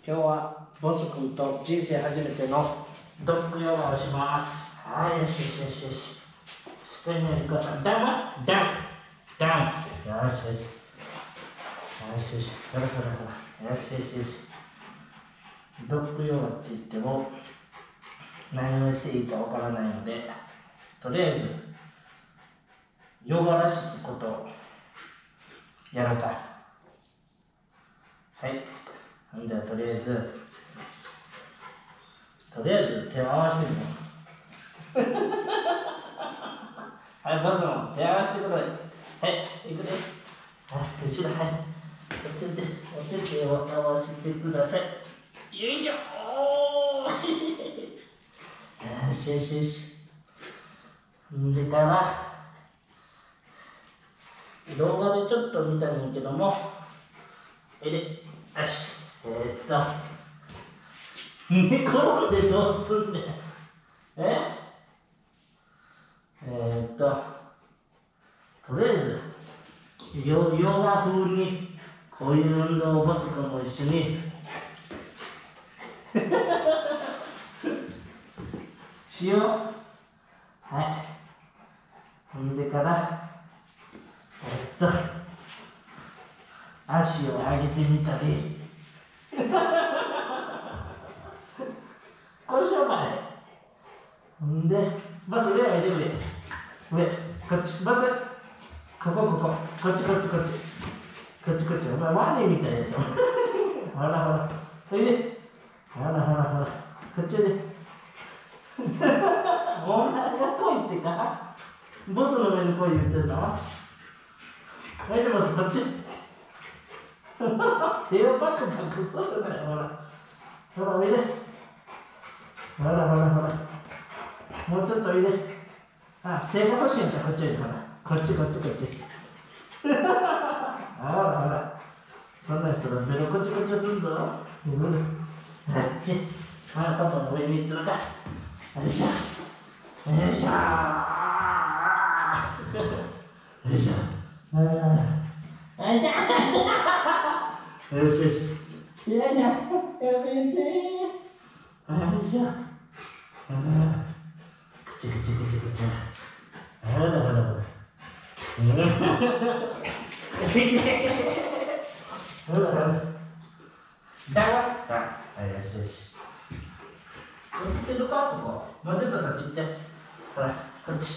今日はボス君と人生初めてのドッグヨガをします。はい、よしよしよしよし。しっかり寝てください。ダウンはダウンダウン。よしよし。よしよし。ほらほらほら。よしよしよし。ドッグヨガって言っても何をしていいかわからないので、とりあえずヨガらしきことをやろうか。はい。ほんではとりあえず手を合わせてみよう。はい、ボスも手を合わせてください。はい、行くね。はい、後ろ、はい。お手を合わせてください。よいしょ。おー。よしよしよし。でから動画でちょっと見たんだけども、よし。寝転んでどうすんねん。とりあえずヨガ風にこういう運動をボス君も一緒にしよう。はい。ほんでから足を上げてみたりこうしようかね。ほんでバス上おいで、上こっち、バスこっちお前ワニみたいやったほらほらおいで、ほらこっちおいでお前が来いってかボスの上に来い言ってんの。おいでボスこっち手をパクパクするなよ。ほらおいで、ほらもうちょっとおいで。あ、手が欲しいんだ。こっちおいで、ほらこっちほらそんな人がベロこっちすんぞ。あっち、パパの上に行ったのか。よいしょよいしょよいしょよしよし。やめて。よいしょ。くちゃ。ほら。だわ。はい、よし。映ってるか、ここ。もうちょっとそっち行って。ほら、こっち。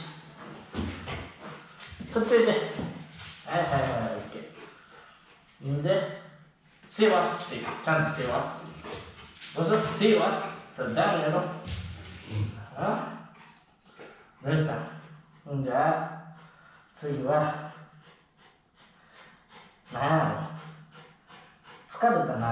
こっちおいで。はい、オッケー。んで、せわって、ちゃんとせわ。どうぞ、せわ。それダメやろ。どうした？じゃあ、次は、なんやろ。疲れたな。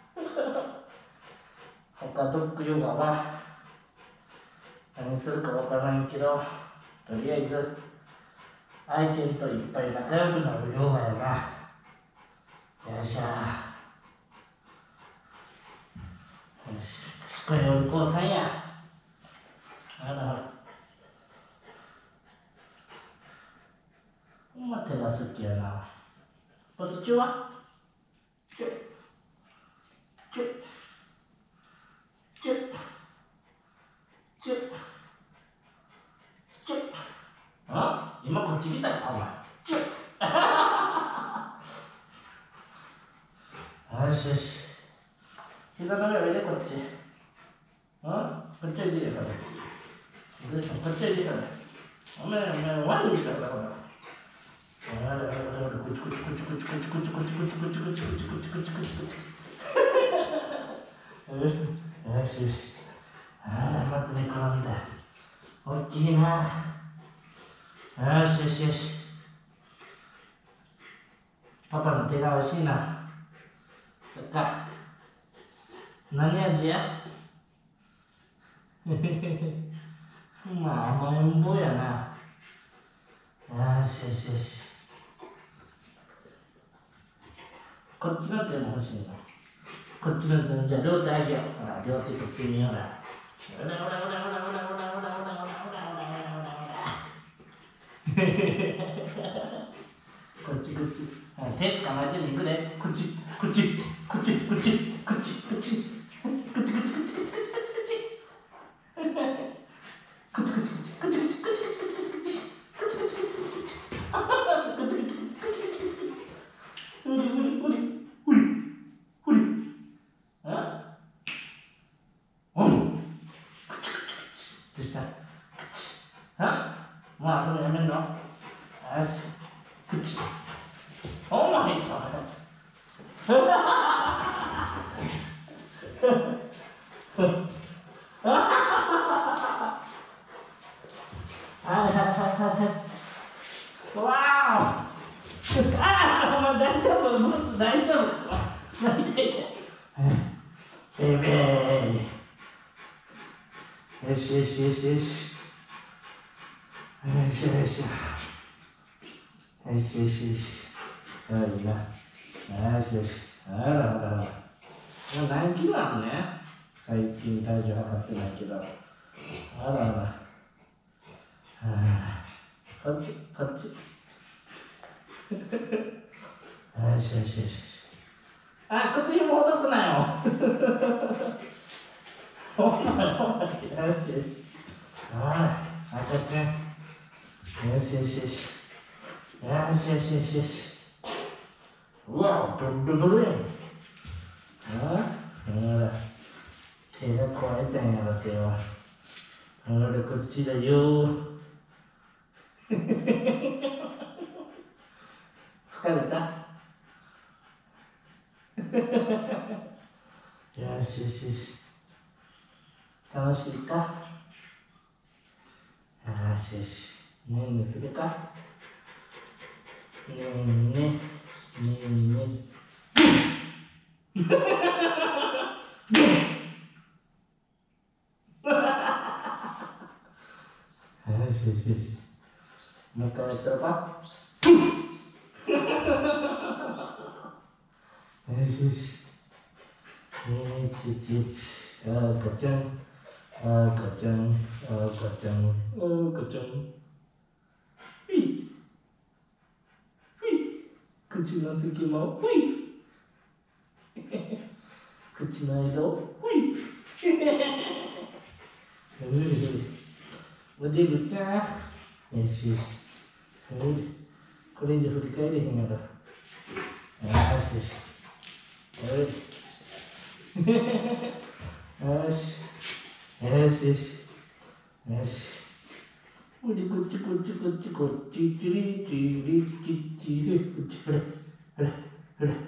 他ドッグヨガは何するかわからんけど、とりあえず愛犬といっぱい仲良くなるヨガやな。よっしゃ。よし、これお利口さんや。ほら。ほんま手が好きやな。ボス中はチュッあ、今こっち来たよ、お前。チュッよし。膝の上おいで、こっち。こっちおいでよ、こっちおいでよ。お前、ワニみたいだ、ほら。こっち。よし。待ってね、転んだ。大きいな。よし。パパの手が欲しいな。そっか。何味やまあ、甘えん坊やな。よし。こっちの手も欲しいな。こっちの手、じゃあ両手あげよう。ほら、両手取ってみような。ほら。こっち。手捕まえてみくれ。こっち。 もう遊びやめんの？よし。お前はいわーお前大丈夫？ブーツ大丈夫？ベイベー。よしよしよしよし。よしよし。よしよしよし。いいな。よしよし。あらあらあら。もう何キロあるね？最近体重測ってないけど。あらあら。こっち、こっち。よしよしよし。あ、靴ひもほどくなよ。ほんまよ、ほんまよしよし。赤ちゃん。よしよしよし。よしよしよしよし。うわ、ドルドルやん。ほら。手が壊れたんやろ、手は。ほら、こっちだよ。疲れた？よしよしよし。楽しいか？よしよし。ねんねするか？ねんね。ねんね。よしよしよし。もう一回やったらか？よしよし。赤ちゃん。赤ちゃん。赤ちゃん。赤ちゃん。ふい。ふい。口の隙間をふい。口の間をふい。腕ぐちゃー。よしよし。これ以上振り返れへんやろ。よしよし。よし。よし。よしよし。よし。こっちこっちこっちこっち。チリチリチリチリ。こっちほれ。ほれ。ほれ。